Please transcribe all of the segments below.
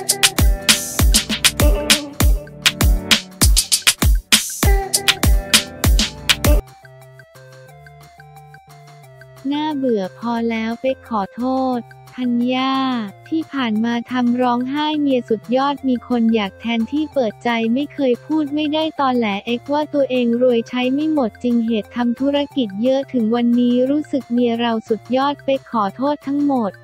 น่าเบื่อพอแล้วเป๊กขอโทษธัญญาที่ผ่านมาทำร้องไห้เมียสุดยอดมีคนอยากแทนที่เปิดใจไม่เคยพูดไม่ได้ตอแหลว่าตัวเองรวยใช้ไม่หมดจริงเหตุทำธุรกิจเยอะถึงวันนี้รู้สึกเมียเราสุดยอดเป๊กขอโทษทั้งหมด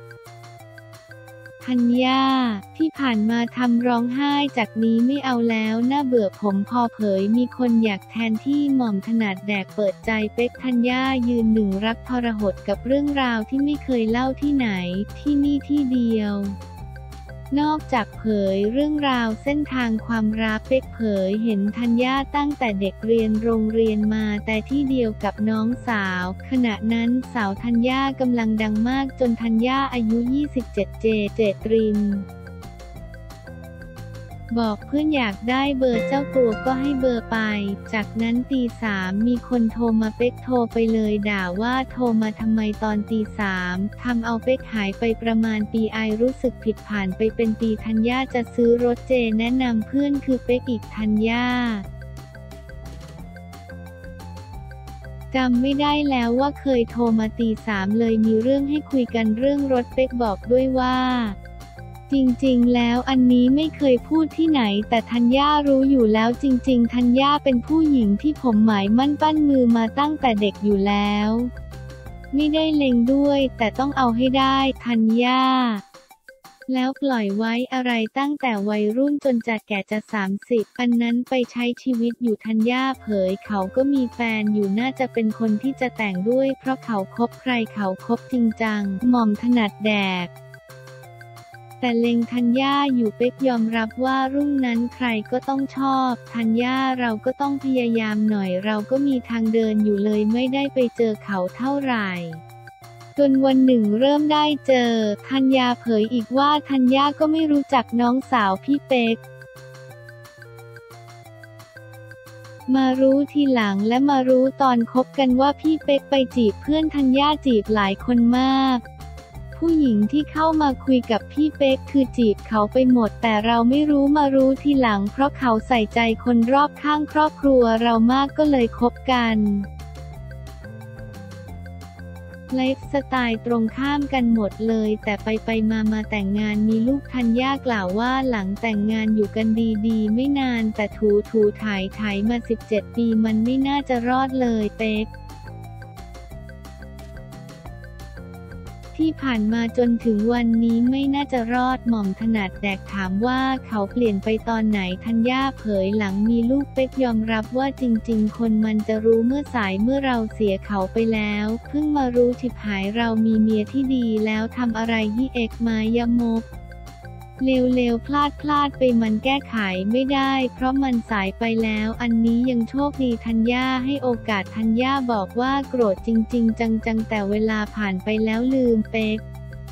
ธัญญาที่ผ่านมาทำร้องไห้จากนี้ไม่เอาแล้วน่าเบื่อผมพอเผยมีคนอยากแทนที่หม่อมถนัดแดกเปิดใจเป๊กธัญญายืนหนึ่งรักทรหดกับเรื่องราวที่ไม่เคยเล่าที่ไหนที่นี่ที่เดียวนอกจากเผยเรื่องราวเส้นทางความรักเป๊กเผยเห็นธัญญาตั้งแต่เด็กเรียนโรงเรียนมาแต่ที่เดียวกับน้องสาวขณะนั้นสาวธัญญากำลังดังมากจนธัญญาอายุ27เจตรินบอกเพื่อนอยากได้เบอร์เจ้าตัวก็ให้เบอร์ไปจากนั้นตีสามมีคนโทรมาเป๊กโทรไปเลยด่าว่าโทรมาทำไมตอนตีสามทำเอาเป๊กหายไปประมาณปีรู้สึกผิดผ่านไปเป็นปีธัญญาจะซื้อรถเจแนะนำเพื่อนคือเป๊กอีกธัญญาจำไม่ได้แล้วว่าเคยโทรมาตีสามเลยมีเรื่องให้คุยกันเรื่องรถเป๊กบอกด้วยว่าจริงๆแล้วอันนี้ไม่เคยพูดที่ไหนแต่ธัญญารู้อยู่แล้วจริงๆธัญญาเป็นผู้หญิงที่ผมหมายมั่นปั้นมือมาตั้งแต่เด็กอยู่แล้วไม่ได้เล็งด้วยแต่ต้องเอาให้ได้ธัญญาแล้วปล่อยไว้อะไรตั้งแต่วัยรุ่นจนจะแก่จะ30อันนั้นไปใช้ชีวิตอยู่ธัญญาเผยเขาก็มีแฟนอยู่น่าจะเป็นคนที่จะแต่งด้วยเพราะเขาคบใครเขาคบจริงจังหม่อมถนัดแดกแต่เล็งธัญญาอยู่เป๊กยอมรับว่ารุ่นนั้นใครก็ต้องชอบธัญญาเราก็ต้องพยายามหน่อยเราก็มีทางเดินอยู่เลยไม่ได้ไปเจอเขาเท่าไหร่จนวันหนึ่งเริ่มได้เจอธัญญาเผยอีกว่าธัญญาก็ไม่รู้จักน้องสาวพี่เป๊กมารู้ทีหลังและมารู้ตอนคบกันว่าพี่เป๊กไปจีบเพื่อนธัญญาจีบหลายคนมากผู้หญิงที่เข้ามาคุยกับพี่เป๊กคือจีบเขาไปหมดแต่เราไม่รู้มารู้ทีหลังเพราะเขาใส่ใจคนรอบข้างครอบครัวเรามากก็เลยคบกันไลฟ์สไตล์ตรงข้ามกันหมดเลยแต่ไปมาแต่งงานมีลูกธัญญากล่าวว่าหลังแต่งงานอยู่กันดีๆไม่นานแต่ถูถ่ายมา17ปีมันไม่น่าจะรอดเลยเป๊กที่ผ่านมาจนถึงวันนี้ไม่น่าจะรอดหม่อมถนัดแดกถามว่าเขาเปลี่ยนไปตอนไหนธัญญาเผยหลังมีลูกเป๊กยอมรับว่าจริงๆคนมันจะรู้เมื่อสายเมื่อเราเสียเขาไปแล้วเพิ่งมารู้ฉิบหายเรามีเมียที่ดีแล้วทำอะไรมายมกเลวพลาดไปมันแก้ไขไม่ได้เพราะมันสายไปแล้วอันนี้ยังโชคดีธัญญาให้โอกาสธัญญาบอกว่าโกรธจริงๆจังแต่เวลาผ่านไปแล้วลืมเป๊ก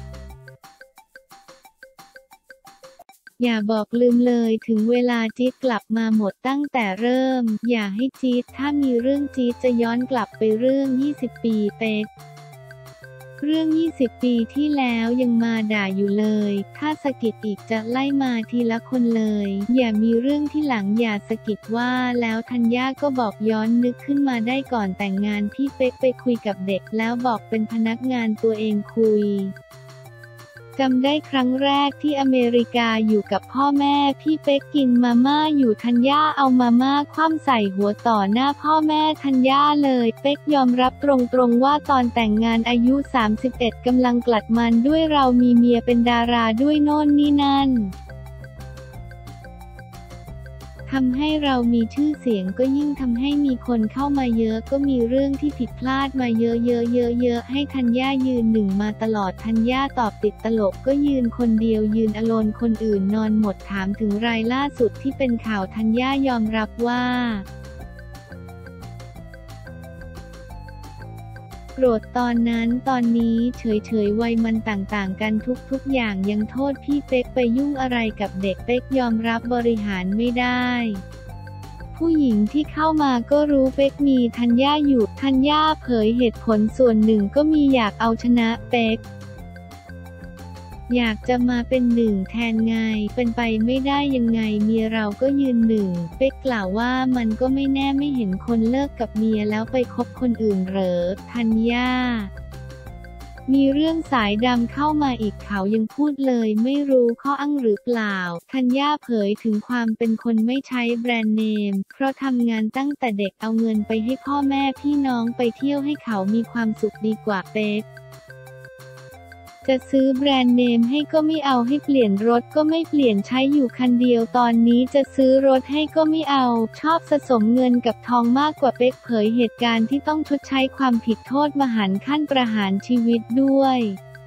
อย่าบอกลืมเลยถึงเวลาจี๊ดกลับมาหมดตั้งแต่เริ่มอย่าให้จี๊ดถ้ามีเรื่องจี๊ดจะย้อนกลับไปเรื่อง20ปีเป๊กเรื่อง20ปีที่แล้วยังมาด่าอยู่เลยถ้าสะกิดอีกจะไล่มาทีละคนเลยอย่ามีเรื่องที่หลังอย่าสะกิดว่าแล้วธัญญาก็บอกย้อนนึกขึ้นมาได้ก่อนแต่งงานพี่เป๊กไปคุยกับเด็กแล้วบอกเป็นพนักงานตัวเองคุยจำได้ครั้งแรกที่อเมริกาอยู่กับพ่อแม่พี่เป๊กกินมาม่าอยู่ธัญญาเอามาม่าคว่ำใส่หัวต่อหน้าพ่อแม่ธัญญาเลยเป๊กยอมรับตรงๆว่าตอนแต่งงานอายุ31กำลังกลัดมันด้วยเรามีเมียเป็นดาราด้วยโน่นนี่นั่นทำให้เรามีชื่อเสียงก็ยิ่งทำให้มีคนเข้ามาเยอะก็มีเรื่องที่ผิดพลาดมาเยอะให้ธัญญายืนหนึ่งมาตลอดธัญญาตอบติดตลกก็ยืนคนเดียวยืนอโลนคนอื่นนอนหมดถามถึงรายล่าสุดที่เป็นข่าวธัญญายอมรับว่าโกรธตอนนั้นตอนนี้เฉยวัยมันต่างกันทุกอย่างยังโทษพี่เป๊กไปยุ่งอะไรกับเด็กเป๊กยอมรับบริหารไม่ได้ผู้หญิงที่เข้ามาก็รู้เป๊กมีธัญญาอยู่ธัญญาเผยเหตุผลส่วนหนึ่งก็มีอยากเอาชนะเป๊กอยากจะมาเป็นหนึ่งแทนไงเป็นไปไม่ได้ยังไงเมียเราก็ยืนหนึ่งเป๊กกล่าวว่ามันก็ไม่แน่ไม่เห็นคนเลิกกับเมียแล้วไปคบคนอื่นเหรอธัญญามีเรื่องสายดำเข้ามาอีกเขายังพูดเลยไม่รู้ข้ออ้างหรือเปล่าธัญญาเผยถึงความเป็นคนไม่ใช้แบรนด์เนมเพราะทำงานตั้งแต่เด็กเอาเงินไปให้พ่อแม่พี่น้องไปเที่ยวให้เขามีความสุขดีกว่าเป๊กจะซื้อแบรนด์เนมให้ก็ไม่เอาให้เปลี่ยนรถก็ไม่เปลี่ยนใช้อยู่คันเดียวตอนนี้จะซื้อรถให้ก็ไม่เอาชอบสะสมเงินกับทองมากกว่าเป๊กเผยเหตุการณ์ที่ต้องชดใช้ความผิดโทษมหันต์ขั้นประหารชีวิตด้วย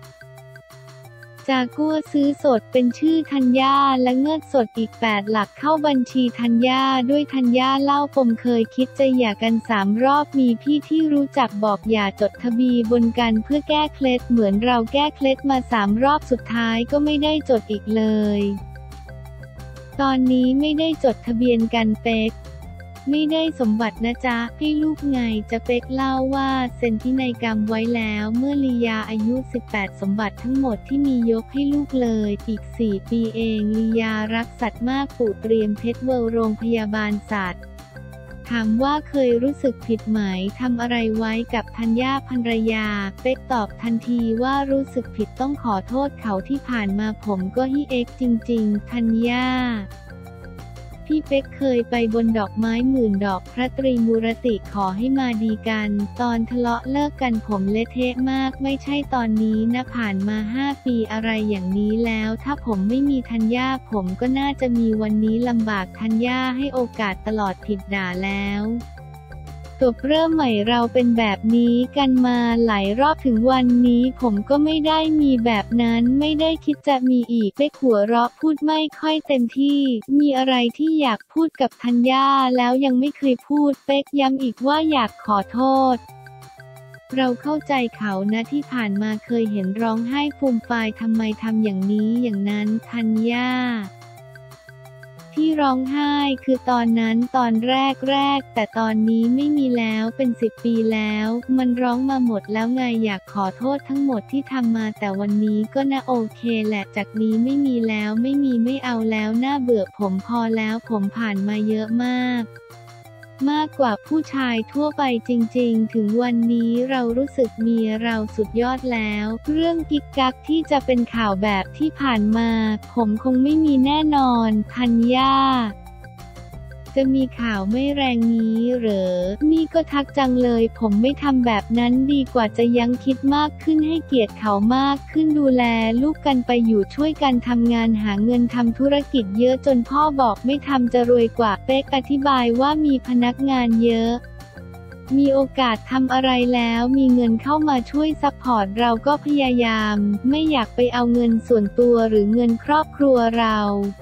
จากัวซื้อสดเป็นชื่อธัญญาและเงินสดอีก8 หลักเข้าบัญชีธัญญาด้วยธัญญาเล่าปมเคยคิดจะหย่ากัน3 รอบมีพี่ที่รู้จักบอกอย่าจดทะเบียนบนกันเพื่อแก้เคล็ดเหมือนเราแก้เคล็ดมา3 รอบสุดท้ายก็ไม่ได้จดอีกเลยตอนนี้ไม่ได้จดทะเบียนกันเป๊กไม่ได้สมบัตินะจ๊ะให้ลูกไงจะเป๊กเล่าว่าเซ็นพินัยกรรมไว้แล้วเมื่อลียาอายุ18สมบัติทั้งหมดที่มียกให้ลูกเลยอีก4 ปีเองลียารักสัตว์มากปู่เตรียมเพชรเวิลด์โรงพยาบาลสัตว์ถามว่าเคยรู้สึกผิดไหมทำอะไรไว้กับธัญญาภรรยาเป๊กตอบทันทีว่ารู้สึกผิดต้องขอโทษเขาที่ผ่านมาผมก็ฮิเอ็กจริงๆธัญญาพี่เป๊กเคยไปบนดอกไม้10,000 ดอกพระตรีมูรติขอให้มาดีกันตอนทะเลาะเลิกกันผมเละเทะมากไม่ใช่ตอนนี้นะผ่านมา5 ปีอะไรอย่างนี้แล้วถ้าผมไม่มีธัญญาผมก็น่าจะมีวันนี้ลำบากธัญญาให้โอกาสตลอดผิดด่าแล้วตัวเริ่มใหม่เราเป็นแบบนี้กันมาหลายรอบถึงวันนี้ผมก็ไม่ได้มีแบบนั้นไม่ได้คิดจะมีอีกเป๊กหัวเราะพูดไม่ค่อยเต็มที่มีอะไรที่อยากพูดกับธัญญาแล้วยังไม่เคยพูดเป๊กย้ำอีกว่าอยากขอโทษเราเข้าใจเขานะที่ผ่านมาเคยเห็นร้องไห้ฟูมฟายทำไมทำอย่างนี้อย่างนั้นธัญญาที่ร้องไห้คือตอนนั้นตอนแรกแต่ตอนนี้ไม่มีแล้วเป็น10 ปีแล้วมันร้องมาหมดแล้วไงอยากขอโทษทั้งหมดที่ทำมาแต่วันนี้ก็น่าโอเคแหละจากนี้ไม่มีแล้วไม่เอาแล้วน่าเบื่อผมพอแล้วผมผ่านมาเยอะมากกว่าผู้ชายทั่วไปจริงๆถึงวันนี้เรารู้สึกเมียเราสุดยอดแล้วเรื่องกิ๊กกักที่จะเป็นข่าวแบบที่ผ่านมาผมคงไม่มีแน่นอนธัญญาจะมีข่าวไม่แรงนี้เหรอนี่ก็ทักจังเลยผมไม่ทำแบบนั้นดีกว่าจะยังคิดมากขึ้นให้เกียรติเขามากขึ้นดูแลลูกกันไปอยู่ช่วยกันทำงานหาเงินทำธุรกิจเยอะจนพ่อบอกไม่ทำจะรวยกว่าเป๊กอธิบายว่ามีพนักงานเยอะมีโอกาสทำอะไรแล้วมีเงินเข้ามาช่วยซัพพอร์ตเราก็พยายามไม่อยากไปเอาเงินส่วนตัวหรือเงินครอบครัวเรา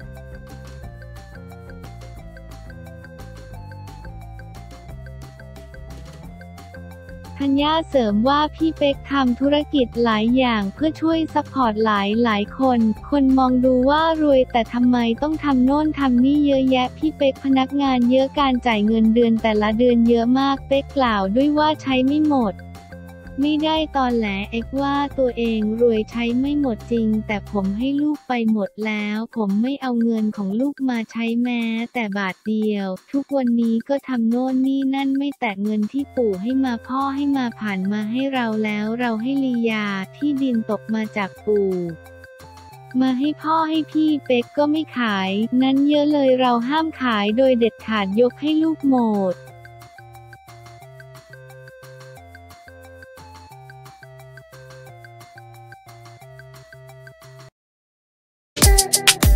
ธัญญาเสริมว่าพี่เป๊กทำธุรกิจหลายอย่างเพื่อช่วยซัพพอร์ตหลายคนมองดูว่ารวยแต่ทำไมต้องทำโน่นทำนี่เยอะแยะพี่เป๊กพนักงานเยอะการจ่ายเงินเดือนแต่ละเดือนเยอะมากเป๊กกล่าวด้วยว่าใช้ไม่หมดไม่ได้ตอนแหลเอกว่าตัวเองรวยใช้ไม่หมดจริงแต่ผมให้ลูกไปหมดแล้วผมไม่เอาเงินของลูกมาใช้แม้แต่บาทเดียวทุกวันนี้ก็ทำโน่นนี่นั่นไม่แตะเงินที่ปู่ให้มาพ่อให้มาผ่านมาให้เราแล้วเราให้ลียาที่ดินตกมาจากปู่มาให้พ่อให้พี่เป๊กก็ไม่ขายนั้นเยอะเลยเราห้ามขายโดยเด็ดขาดยกให้ลูกหมด